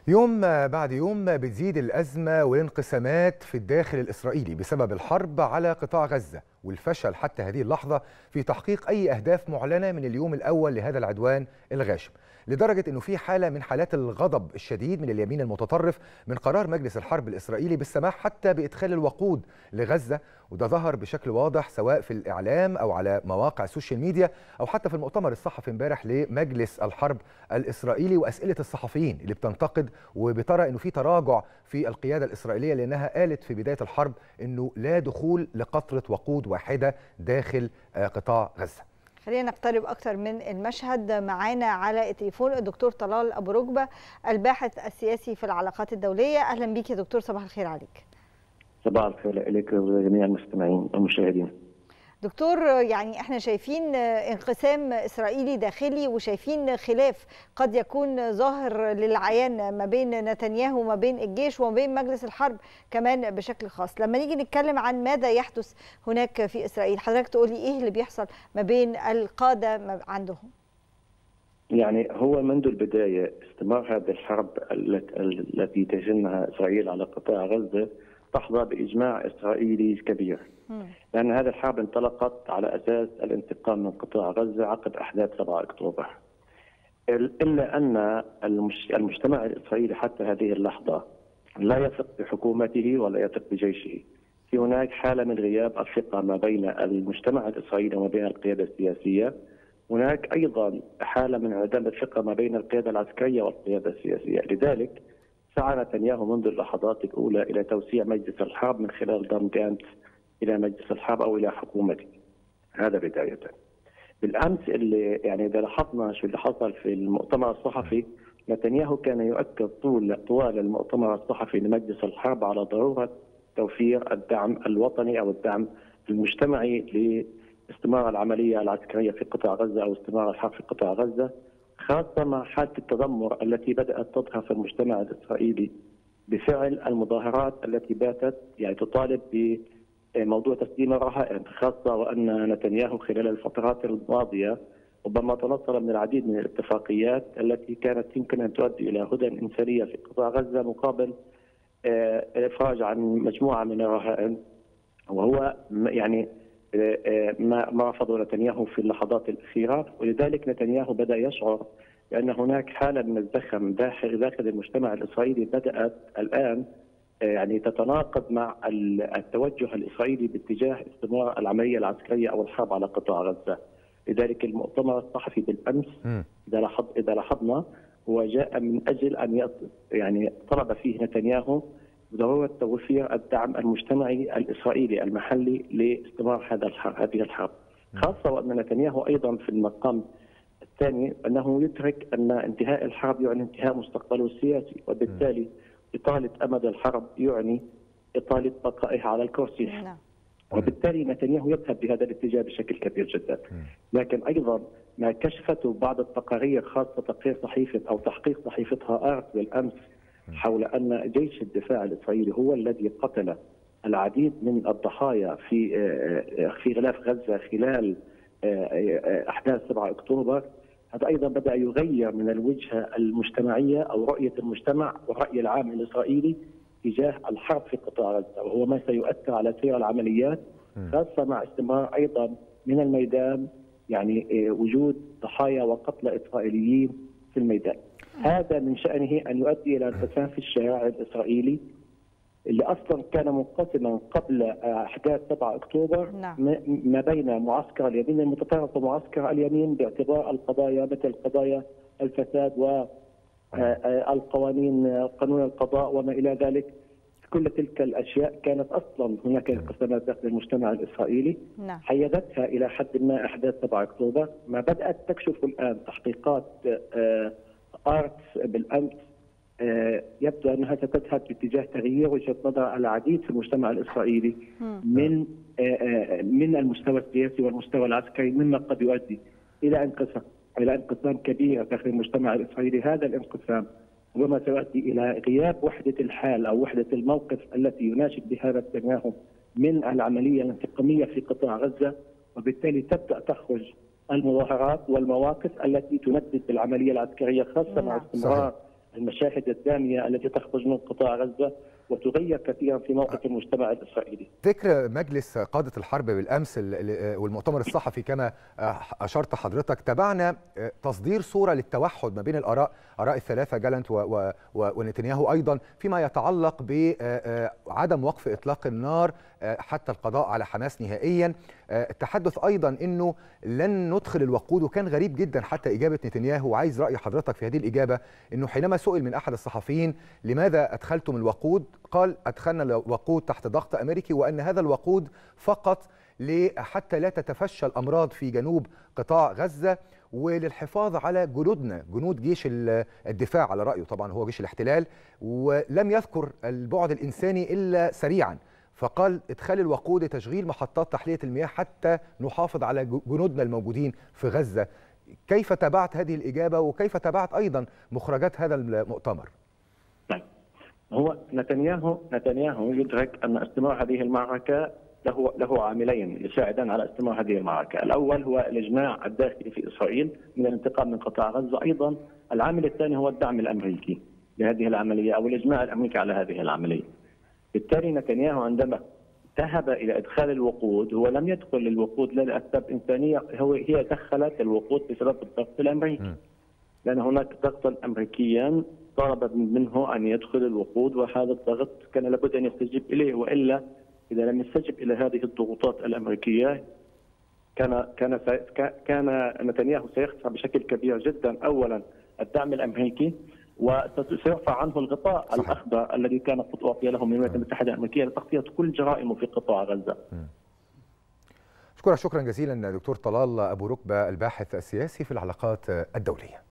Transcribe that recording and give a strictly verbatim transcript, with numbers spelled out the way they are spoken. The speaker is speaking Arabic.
يوم بعد يوم بتزيد الأزمة والانقسامات في الداخل الإسرائيلي بسبب الحرب على قطاع غزة والفشل حتى هذه اللحظة في تحقيق أي أهداف معلنة من اليوم الأول لهذا العدوان الغاشم، لدرجة أنه في حالة من حالات الغضب الشديد من اليمين المتطرف من قرار مجلس الحرب الإسرائيلي بالسماح حتى بإدخال الوقود لغزة. وده ظهر بشكل واضح سواء في الإعلام أو على مواقع السوشيال ميديا أو حتى في المؤتمر الصحفي امبارح لمجلس الحرب الإسرائيلي، وأسئلة الصحفيين اللي بتنتقد وبترى أنه في تراجع في القيادة الإسرائيلية، لأنها قالت في بداية الحرب أنه لا دخول لقطرة وقود واحدة داخل قطاع غزة. خلينا نقترب أكثر من المشهد. معانا على التليفون الدكتور طلال أبو ركبة الباحث السياسي في العلاقات الدولية. أهلا بك يا دكتور، صباح الخير عليك. صباح الخير إليك وجميع المستمعين والمشاهدين. دكتور، يعني احنا شايفين انقسام إسرائيلي داخلي وشايفين خلاف قد يكون ظاهر للعيان ما بين نتنياهو وما بين الجيش وما بين مجلس الحرب كمان بشكل خاص. لما نيجي نتكلم عن ماذا يحدث هناك في إسرائيل، حضرتك تقولي ايه اللي بيحصل ما بين القادة عندهم؟ يعني هو منذ البداية استمرار هذه الحرب التي تشنها إسرائيل على قطاع غزة تحظى بإجماع إسرائيلي كبير، لأن هذه الحرب انطلقت على أساس الانتقام من قطاع غزة عقب أحداث سبعة أكتوبر. إلا أن المجتمع الإسرائيلي حتى هذه اللحظة لا يثق بحكومته ولا يثق بجيشه. في هناك حالة من غياب الثقة ما بين المجتمع الإسرائيلي وما بين القيادة السياسية. هناك أيضا حالة من عدم الثقة ما بين القيادة العسكرية والقيادة السياسية. لذلك سعى نتنياهو منذ اللحظات الأولى إلى توسيع مجلس الحرب من خلال ضم جانتس إلى مجلس الحرب أو إلى حكومته. هذا بداية. بالأمس اللي يعني إذا لاحظنا شو اللي حصل في المؤتمر الصحفي، نتنياهو كان يؤكد طول طوال المؤتمر الصحفي لمجلس الحرب على ضرورة توفير الدعم الوطني أو الدعم المجتمعي لاستمرار العملية العسكرية في قطاع غزة أو استمرار الحرب في قطاع غزة، خاصة مع حالة التذمر التي بدأت تظهر في المجتمع الإسرائيلي بفعل المظاهرات التي باتت يعني تطالب بموضوع تسليم الرهائن، خاصة وأن نتنياهو خلال الفترات الماضية ربما تنصل من العديد من الاتفاقيات التي كانت يمكن أن تؤدي إلى هدى إنسانية في قطاع غزة مقابل الإفراج عن مجموعة من الرهائن، وهو يعني ما ما رفضه نتنياهو في اللحظات الأخيرة. ولذلك نتنياهو بدأ يشعر بأن هناك حالة من الزخم داخل داخل المجتمع الإسرائيلي بدأت الآن يعني تتناقض مع التوجه الإسرائيلي باتجاه استمرار العملية العسكرية أو الحرب على قطاع غزة. لذلك المؤتمر الصحفي بالأمس إذا لاحظ إذا لاحظنا هو جاء من أجل أن يعني طلب فيه نتنياهو ضرورة توفير الدعم المجتمعي الإسرائيلي المحلي لاستمرار هذا الحرب هذه الحرب، خاصة وأن نتنياهو أيضا في المقام الثاني أنه يدرك أن انتهاء الحرب يعني انتهاء مستقبله السياسي، وبالتالي إطالة أمد الحرب يعني إطالة بقائه على الكرسي. وبالتالي نتنياهو يذهب بهذا الاتجاه بشكل كبير جدا. لكن أيضا ما كشفته بعض التقارير، خاصة تقرير صحيفة أو تحقيق صحيفتها آرت بالأمس حول أن جيش الدفاع الإسرائيلي هو الذي قتل العديد من الضحايا في في غلاف غزة خلال أحداث سبعة أكتوبر. هذا أيضا بدأ يغير من الوجهة المجتمعية أو رؤية المجتمع والرأي العام الإسرائيلي تجاه الحرب في قطاع غزة، وهو ما سيؤثر على سير العمليات، خاصة مع استمرار أيضا من الميدان يعني وجود ضحايا وقتلى إسرائيليين في الميدان. هذا من شأنه أن يؤدي إلى انقسام في الشارع الإسرائيلي اللي أصلا كان منقسما قبل أحداث سبعة أكتوبر ما بين معسكر اليمين المتطرف ومعسكر اليمين باعتبار القضايا مثل قضايا الفساد والقوانين قانون القضاء وما إلى ذلك. كل تلك الأشياء كانت أصلا هناك انقسامات داخل المجتمع الإسرائيلي حيدتها إلى حد ما أحداث سبعة أكتوبر. ما بدأت تكشف الآن تحقيقات آرتس بالأمس يبدو أنها ستذهب باتجاه تغيير وجهة نظر العديد في المجتمع الإسرائيلي من من المستوى السياسي والمستوى العسكري، مما قد يؤدي إلى انقسام إلى انقسام كبير داخل المجتمع الإسرائيلي. هذا الانقسام ربما سيؤدي إلى غياب وحدة الحال أو وحدة الموقف التي يناشد بها نتنياهو من العملية الانتقامية في قطاع غزة، وبالتالي تبدأ تخرج المظاهرات والمواقف التي تندد بالعملية العسكرية، خاصة مع استمرار المشاهد الدامية التي تخرج من قطاع غزة وتغير كثيرا في موقف المجتمع الإسرائيلي. ذكر مجلس قادة الحرب بالأمس والمؤتمر الصحفي كما أشرت حضرتك، تابعنا تصدير صورة للتوحد ما بين الآراء، آراء الثلاثة جالنت ونتنياهو أيضا فيما يتعلق بعدم وقف إطلاق النار حتى القضاء على حماس نهائيا. التحدث أيضا أنه لن ندخل الوقود، وكان غريب جدا حتى إجابة نتنياهو، وعايز رأي حضرتك في هذه الإجابة، أنه حينما سئل من أحد الصحفيين لماذا أدخلتم الوقود قال أدخلنا الوقود تحت ضغط أمريكي، وأن هذا الوقود فقط حتى لا تتفشى الأمراض في جنوب قطاع غزة وللحفاظ على جنودنا، جنود جيش الدفاع على رأيه طبعا هو جيش الاحتلال، ولم يذكر البعد الإنساني إلا سريعا، فقال ادخال الوقود لتشغيل محطات تحلية المياه حتى نحافظ على جنودنا الموجودين في غزة. كيف تابعت هذه الإجابة وكيف تابعت أيضا مخرجات هذا المؤتمر؟ هو نتنياهو نتنياهو يدرك أن استمرار هذه المعركة له له عاملين يساعدان على استمرار هذه المعركة. الأول هو الإجماع الداخلي في إسرائيل من الانتقام من قطاع غزة، أيضا العامل الثاني هو الدعم الأمريكي لهذه العملية أو الإجماع الأمريكي على هذه العملية. بالتالي نتنياهو عندما ذهب إلى إدخال الوقود هو لم يدخل الوقود لأسباب إنسانية، هو هي دخلت الوقود بسبب الضغط الأمريكي، لأن هناك ضغطا أمريكيا طلب منه أن يدخل الوقود، وهذا الضغط كان لابد أن يستجيب إليه، وإلا إذا لم يستجب إلى هذه الضغوطات الأمريكية كان كان كان نتنياهو سيخسر بشكل كبير جدا أولا الدعم الأمريكي، وسيرفع عنه الغطاء صحيح. الأخضر الذي كان قد أعطي له من الولايات المتحدة الأمريكية لتغطية كل جرائمه في قطاع غزة. شكرا شكرا جزيلا دكتور طلال أبو ركبة الباحث السياسي في العلاقات الدولية.